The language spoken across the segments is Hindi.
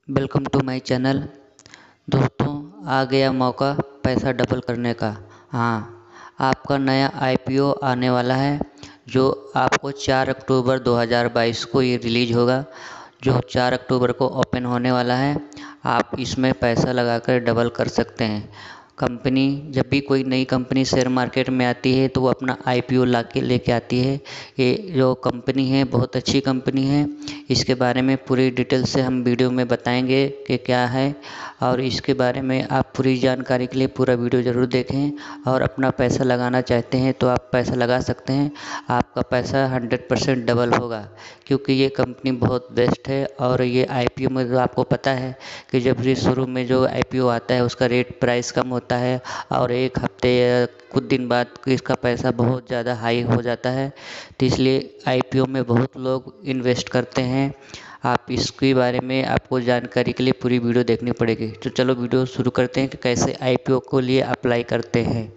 Welcome to my channel. दोस्तों, आ गया मौका पैसा डबल करने का। हाँ, आपका नया आईपीओ आने वाला है जो आपको 4 अक्टूबर 2022 को ये रिलीज होगा, जो 4 अक्टूबर को ओपन होने वाला है। आप इसमें पैसा लगाकर डबल कर सकते हैं। कंपनी जब भी कोई नई कंपनी शेयर मार्केट में आती है तो वो अपना आईपीओ ला के लेके आती है। ये जो कंपनी है बहुत अच्छी कंपनी है। इसके बारे में पूरी डिटेल से हम वीडियो में बताएंगे कि क्या है, और इसके बारे में आप पूरी जानकारी के लिए पूरा वीडियो ज़रूर देखें। और अपना पैसा लगाना चाहते हैं तो आप पैसा लगा सकते हैं। आपका पैसा 100% डबल होगा, क्योंकि ये कंपनी बहुत बेस्ट है। और ये आईपीओ में जो आपको पता है कि जब भी शुरू में जो आईपीओ आता है उसका रेट प्राइस कम होता है, और एक हफ्ते या कुछ दिन बाद इसका पैसा बहुत ज़्यादा हाई हो जाता है। तो इसलिए आईपीओ में बहुत लोग इन्वेस्ट करते हैं। आप इसके बारे में आपको जानकारी के लिए पूरी वीडियो देखनी पड़ेगी। तो चलो वीडियो शुरू करते हैं कि कैसे आईपीओ को लिए अप्लाई करते हैं।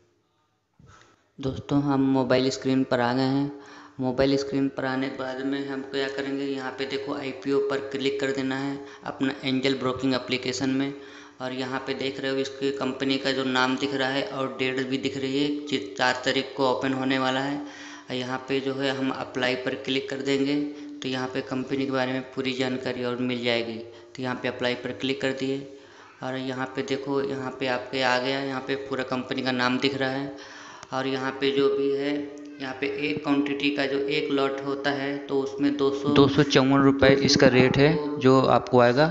दोस्तों, हम मोबाइल स्क्रीन पर आ गए हैं। मोबाइल स्क्रीन पर आने के बाद में हम क्या करेंगे, यहाँ पे देखो आईपीओ पर क्लिक कर देना है अपना एंजल ब्रोकिंग एप्लीकेशन में। और यहाँ पे देख रहे हो इसकी कंपनी का जो नाम दिख रहा है और डेट भी दिख रही है, 4 तारीख को ओपन होने वाला है। यहाँ पे जो है हम अप्लाई पर क्लिक कर देंगे तो यहाँ पे कंपनी के बारे में पूरी जानकारी और मिल जाएगी। तो यहाँ पे अप्लाई पर क्लिक कर दिए और यहाँ पे देखो, यहाँ पे आपके आ गया, यहाँ पे पूरा कंपनी का नाम दिख रहा है। और यहाँ पे जो भी है, यहाँ पे एक क्वांटिटी का जो एक लॉट होता है तो उसमें 254 रुपये इसका रेट है जो आपको आएगा,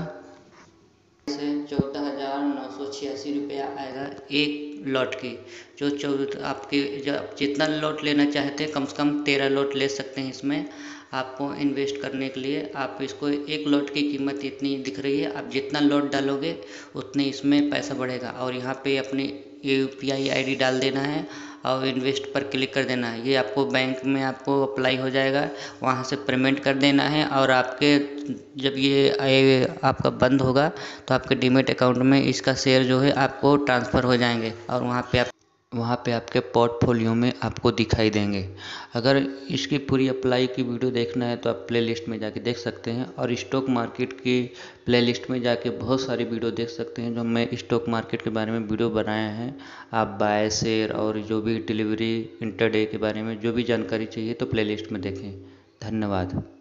से 14,986 रुपया आएगा एक लॉट की। आपके जो आप जितना लॉट लेना चाहते हैं, कम से कम 13 लॉट ले सकते हैं। इसमें आपको इन्वेस्ट करने के लिए आप इसको, एक लॉट की कीमत इतनी दिख रही है, आप जितना लॉट डालोगे उतने इसमें पैसा बढ़ेगा। और यहाँ पे अपनी यूपीआई आईडी डाल देना है और इन्वेस्ट पर क्लिक कर देना है। ये आपको बैंक में आपको अप्लाई हो जाएगा, वहाँ से पेमेंट कर देना है। और आपके जब ये आपका बंद होगा तो आपके डीमैट अकाउंट में इसका शेयर जो है आपको ट्रांसफ़र हो जाएंगे और वहाँ पे आपके पोर्टफोलियो में आपको दिखाई देंगे। अगर इसकी पूरी अप्लाई की वीडियो देखना है तो आप प्लेलिस्ट में जाके देख सकते हैं। और स्टॉक मार्केट की प्लेलिस्ट में जाके बहुत सारी वीडियो देख सकते हैं जो मैं स्टॉक मार्केट के बारे में वीडियो बनाया है। आप बाय शेयर और जो भी डिलीवरी इंटरडे के बारे में जो भी जानकारी चाहिए तो प्लेलिस्ट में देखें। धन्यवाद।